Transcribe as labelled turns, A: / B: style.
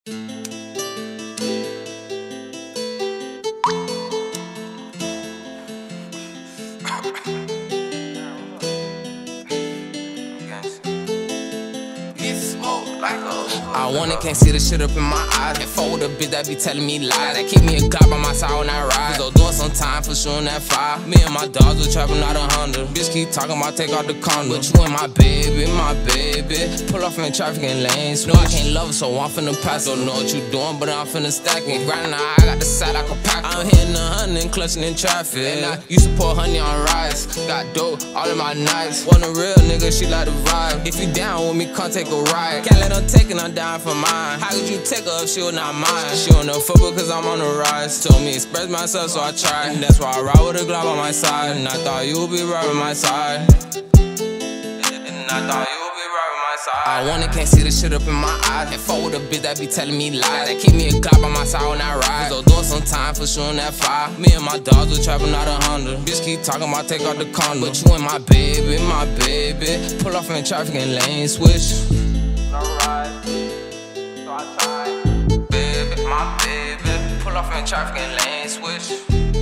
A: I want it, can't see the shit up in my eyes. And fuck with a bitch that be telling me lies. That keep me a Glock by my side when I ride. So doing some time for shooting that fire. Me and my dogs were trapping out 100. Bitch keep talking about take out the condom. But you ain't my baby, my baby. Pull off in traffic and lanes. Know I can't love her, so I'm finna pass. Don't know what you doing, but I'm finna stack it. Grinding, I got the side I can pack. I'm hitting 100 and clutching in traffic. And I used to pour honey on rice. Got dope all in my nights. Want a real nigga, she like the vibe. If you down with me, come take a ride. Can't let her take it, I'm down for mine. How could you take her if she was not mine? She on the football cause I'm on the rise. Told me express myself, so I tried. And that's why I ride with a Glock on my side. And I thought you would be right by my side. And I thought you would be right by my side. I want it, can't see the shit up in my eyes. And fuck with a bitch that be telling me lies. That keep me a Glock by my side when I ride. So doing some time for shooting that fire. Me and my dogs were trapping out 100. Bitch keep talking about take out the condom. But you ain't my baby, my baby. Pull off in traffic and lane switch. Alright, so I tried. Baby, my baby. Pull off in traffic and lane switch.